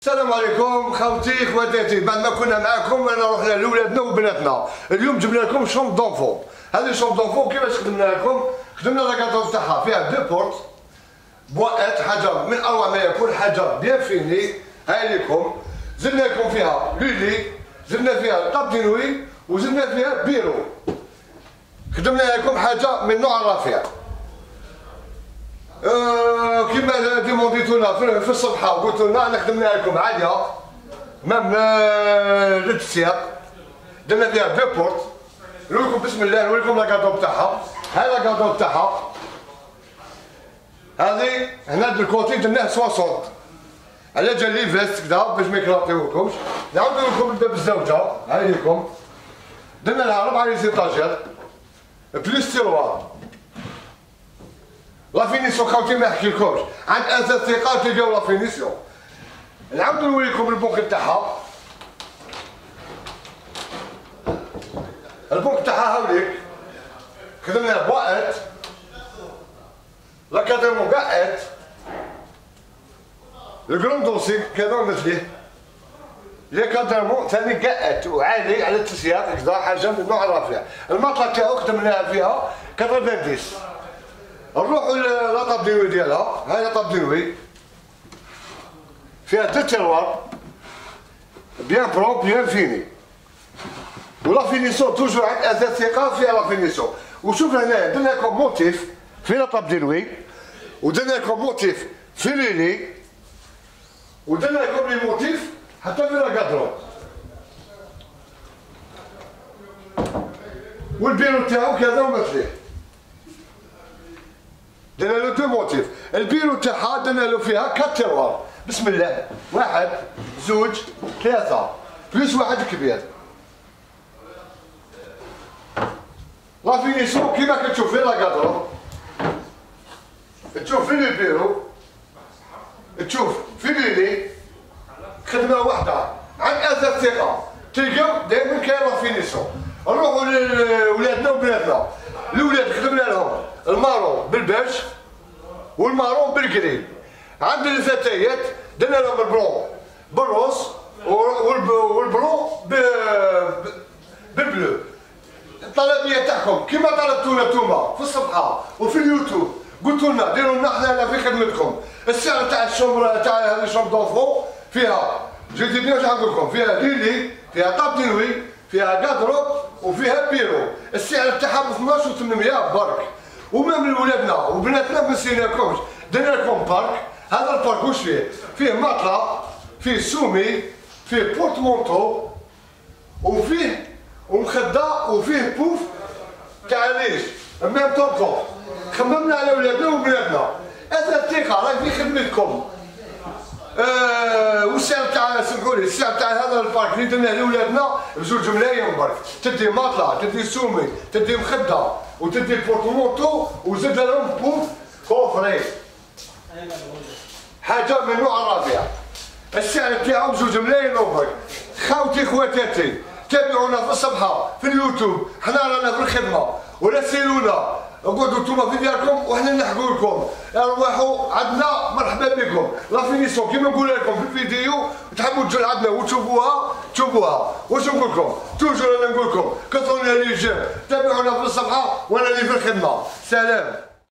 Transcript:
السلام عليكم خوتي خواتاتي. بعد ما كنا معاكم انا رحنا لولادنا وبناتنا. اليوم جبنا لكم شومب دونفون. هذه شومب دونفون كيفاش خدمنا لكم؟ خدمنا لاكادو تاعها فيها دو بورت بواات، حاجه من اروع ما يكون، حاجه بيان فيني. هاي لكم زدنا لكم فيها لولي، زدنا فيها طاب دينوي، وزدنا فيها بيرو. خدمنا لكم حاجه من نوع الرفيع. كيما ديمونديتونا في الصبحه وقلتوا لنا انا خدمنا لكم عاليه مام للتسياق. درنا فيها دو بورت. نوريكم بسم الله، نوريكم لاكادو تاعها. هاي لاكادو تاعها هذه هنا الكوتي درناه 60 على جال لي فيست كدا باش ما يكلاطيوكمش. نعاود نوريكم الباب الزوجه. هاي ليكم درنا لها 4 لي زيتاجير بليس تيروار. لا فينيسيون خوتي ما نحكيلكمش، عند اساس الثقه تلقاو لا فينيسيون. نعاود نوريكم البوك تاعها. البوك تاعها هاوليك خدمنا بواات لاكاديمون كاعات الكروم دوسي كذا مثليه لاكاديمون ثاني كاعات وعالي على التسياق كذا حاجه من نوع رفيع. المطلة تاعو خدمناها فيها 90. نروحو لاطاب دينوي ديالها. هاي لاطاب دينوي فيها دو تيروار بيان بروب بيان فيني، ولا فينيسيون توجور عند اساس ثقه فيها لا فينيسيون. وشوف هنا درنا لكم موتيف في لاطاب دينوي، ودرنا لكم موتيف في ليلي، ودرنا لكم لي موتيف حتى في لاكادرو. والبيرو تاعو كذا ومثليه. درنا له دو موتيف. البيرو تاعها درنا له فيها 4 تيروار. بسم الله، 1 2 3 بلس 1 كبير. لا فينيسيون كيما كتشوف في لاكادرو، تشوف في البيرو، تشوف في ليلي، خدمه واحده عن اساس ثقه. تلقاو دائما كاين لا فينيسيون. نروحو لولادنا وبناتنا. الولاد خدمنا لهم المارون بالباج والمارون بالكريم. عند الفتيات درنا لهم البلون بالروز والبلون بالبلو. الطلبيه تاعكم كيما طلبتونا نتوما في الصفحه وفي اليوتيوب، قلتوا لنا ديروا لنا حنا في خدمتكم. السعر تاع الشومبر تاع هذه الشومبر دونفون فيها جيتي بيان واش نقول لكم، فيها ليلي، فيها طاب دينوي، فيها كادرو، وفيها بيرو. السعر تاعها ب 12800 برك. ومام لولادنا وبناتنا ما نسيناكمش، درنا لكم بارك. هذا البارك واش فيه؟ فيه مطلة، فيه سومي، فيه بورتمونتو، وفيه ومخدة، وفيه بوف تاع الريش ميم طوب. خممنا على ولادنا وبناتنا. هذا الثقة راهي في خدمتكم. والسعر تاع سمحولي السعر تاع هذا البارك اللي درناه لولادنا بزوج ملايين برك. تدي مطلة، تدي سومي، تدي مخدة، وتدي بورتمونتو، وزاد لهم بوف كوفري. حاجة من نوع الرفيع. السعر تاعو بزوج ملايين برك. خاوتي خواتاتي تابعونا في الصفحة في اليوتيوب. حنا رانا في الخدمة، ولا سيرونا قعدوا نتوما في ديالكم وحنا نحكوا لكم. ارواحوا عندنا مرحبا بكم. لا فينيسيون كيما نقول لكم في الفيديو، تحبوا تجوا عندنا وتشوفوها تشوفوها. واش نقول لكم؟ توجور انا نقول لكم كثروا لنا لي جيم، تابعونا في الصفحه وانا اللي في الخدمه. سلام.